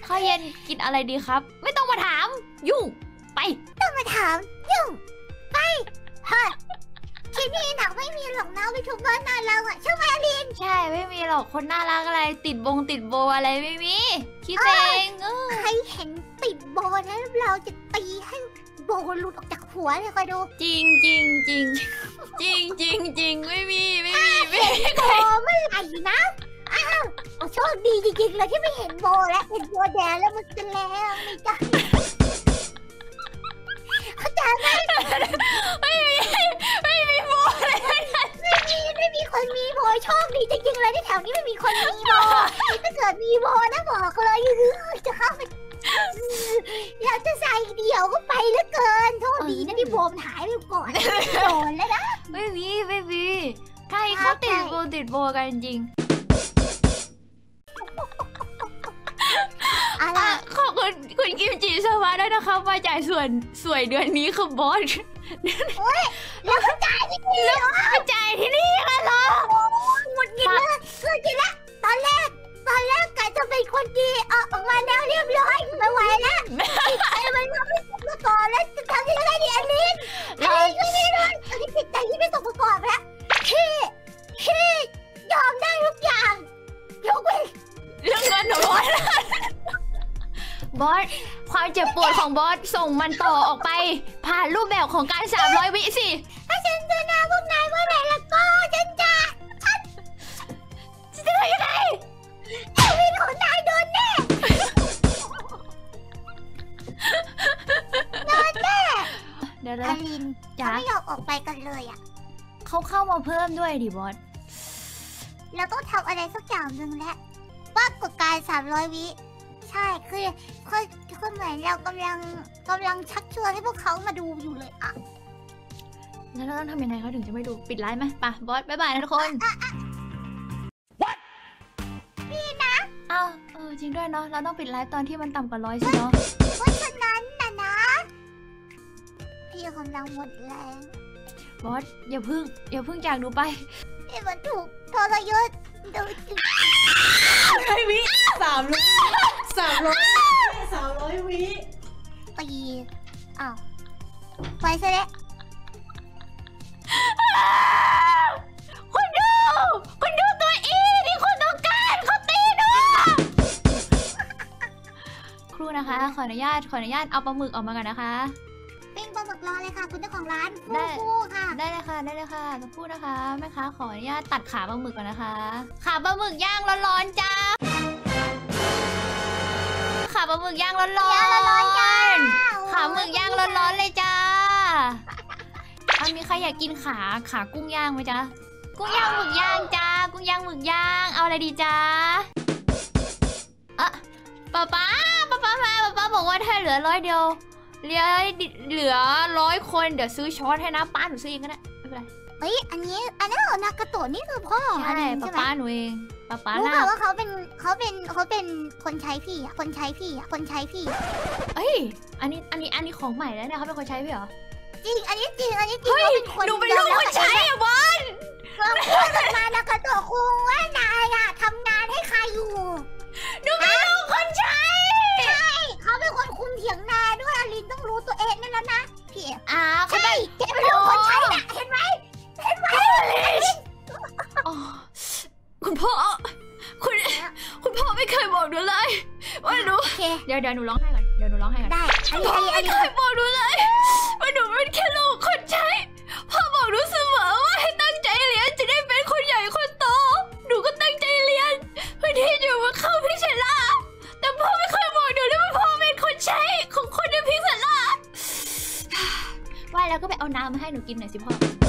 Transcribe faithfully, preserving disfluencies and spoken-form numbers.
ข้าวเย็นกินอะไรดีครับไม่ต้องมาถามยุ่งไปต้องมาถามยุ่งไปฮะคลิปนี้หนักไม่มีหรอกนะวิทูเบอร์น่ารักอ่ะใช่ไหมอลินใช่ไม่มีหรอกคนน่ารักอะไรติดบงติดโบอะไรไม่มีคิดเองใครเห็นติดโบนะเราจะตีให้โบหลุดออกจากหัวเลยคอยดูจริงจริงจริงจริงจริงจริงไม่มีไม่มีไม่มีโบเมื่อไหร่นะอ้าวโชคดีจริงๆเลยที่ไม่เห็นโบแล้วเห็นโบแดงแล้วมันจะแล้วนี่จ้ะเข้าใจไหมไม่มีไม่มีโบเลยไม่มีไม่มีคนมีโบโชคดีจริงๆเลยที่แถวนี้ไม่มีคนมีโบถ้าเกิดมีโบนะบอกเลยจะเข้าไปอยากจะใส่เดี่ยวก็ไปเหลือเกินโทษดีนะที่โบมหายไปก่อนโดนแล้วนะไม่มีไม่มีใครเขาติดโบติดโบกันจริงอะไรขอบคุณคุณกิมจิสวัสดิ์ด้วยนะคะมาจ่ายส่วนสวยเดือนนี้คือบอสโอ้ยแล้วเขาจ่ายที่นี่เหรอเขาจ่ายที่นี่กันเหรอหมดเงินแล้วคือกินละตอนแรกตอนแรกกะจะเป็นคนดีออกออกมาแล้วเรียบร้อยไม่ไหวแล้วติดใจมันก็ไม่สมประกอบแล้วจะทำยังไงดีอลินอลินก็ไม่รู้อลินติดใจที่ไม่สมประกอบแล้วพี่พี่ยอมได้ทุกอย่างยกเว้นเรื่องเงินหนูบอสบอสความเจ็บปวดของบอสส่งมันต่อออกไปผ่านรูปแบบของการสามร้อยวิสิถ้าฉันจะนาพวกนายเมื่อไหร่แล้วก็ฉันจะฉันจะทำยังไงชีวิตของนายโดนแน่โดนแน่เดี๋ยวอลินจะไม่ยอมออกไปกันเลยอ่ะเขาเข้ามาเพิ่มด้วยดิบอสเราต้องทำอะไรสักอย่างหนึ่งแหละปรากฏการณ์สามร้อยวิใช่คือคือคือเหมือนเรากำลังกำลังชักชวนให้พวกเขามาดูอยู่เลยอ่ะแล้วเราต้องทำยังไงเขาถึงจะไม่ดูปิดไลฟ์ไหมป่ะบอสบ๊ายบายนะทุกคนพี่นะอ้าวเออจริงด้วยเนาะเราต้องปิดไลฟ์ตอนที่มันต่ำกว่าร้อยสิเนาะเพราะฉะนั้นนะนะพี่กำลังหมดแรงบอสอย่าพึ่งอย่าพึ่งจากดูไปพี่มันถูกทรยศดูร้อยวิสามร้อยสามร้อยสามร้อยวิปีอ้าวไปซะแล้วคุณดูคุณดูตัวอีที่คุณต้องการเขาตีดูครูนะคะขออนุญาตขออนุญาตเอาปลาหมึกออกมากันนะคะปิ้งปลาหมึกรอเลยค่ะคุณเจ้าของร้านฟู่ค่ะได้เลยค่ะได้เลยค่ะจะพูดนะคะแม่ค้าขออนุญาตตัดขาปลาหมึกก่อนนะคะขาปลาหมึกย่างร้อนๆจ้าขาปลาหมึกย่างร้อนๆขาหมึกย่างร้อนๆเลยจ้ามีใครอยากกินขาขากุ้งย่างไหมจ๊ะกุ้งย่างหมึกย่างจ้ากุ้งย่างหมึกย่างเอาอะไรดีจ้าอะป๊าป๊าป๊าป๊ามาป๊าป๊าบอกว่าถ้าเหลือร้อยเดียวเหลือเหลือร้อยคนเดี๋ยวซื้อช้อนให้นะป้าหนูซื้อเองก็ได้ไม่เป็นไรเฮ้ยอันนี้อันนี้นากาโตะนี่คือพ่อใช่ป้าป้าหนูเองป้าป้ารู้เปล่าว่าเขาเป็นเขาเป็นเขาเป็นคนใช้พี่อ่ะคนใช้พี่อ่ะคนใช้พี่เอ้ยอันนี้อันนี้อันนี้ของใหม่แล้วเนี่ยเขาเป็นคนใช้พี่เหรอจริงอันนี้จริงอันนี้จริงเขาเป็นคนหนูเป็นลูกคนใช้อะบอลเราพูดกันมานากาโตะคุงว่านายอะทำงานให้ใครอยู่หนูเป็นลูกคนใช้ใช่เขาเป็นคนคุมเถียงนาด้วยอลินต้องรู้ตัวเองนั่นแล้วนะพี่อ่าใช่แกเป็นลูกคนใช้น่ะเห็นไหมเห็นไหมคุณพ่อคุณคุณพ่อไม่เคยบอกหนูเลยว่าหนูเดี๋ยวเดี๋ยวหนูร้องไห้ก่อนเดี๋ยวหนูร้องไห้ก่อนได้คุณพ่อไม่เคยบอกหนูเลยว่าหนูเป็นแค่ลูกคนใช้พ่อบอกหนูเสมอว่าให้ตั้งใจเรียนจะได้เป็นคนใหญ่คนโตหนูก็ตั้งใจเรียนเพื่อที่จะมาเข้าพิเศษล่ะแต่พ่อไม่เคยบอกหนูเลยว่าพ่อเป็นคนใช้ของคนในพิเศษล่ะว่าแล้วก็ไปเอาน้ำมาให้หนูกินหน่อยสิพ่อ